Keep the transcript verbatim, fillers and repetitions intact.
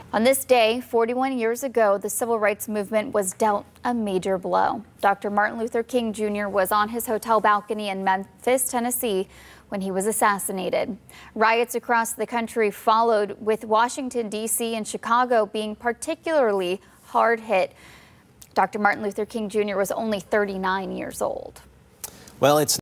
On this day, forty-one years ago, the civil rights movement was dealt a major blow. Doctor Martin Luther King Junior was on his hotel balcony in Memphis, Tennessee, when he was assassinated. Riots across the country followed, with Washington, D C and Chicago being particularly hard hit. Doctor Martin Luther King Junior was only thirty-nine years old. Well, it's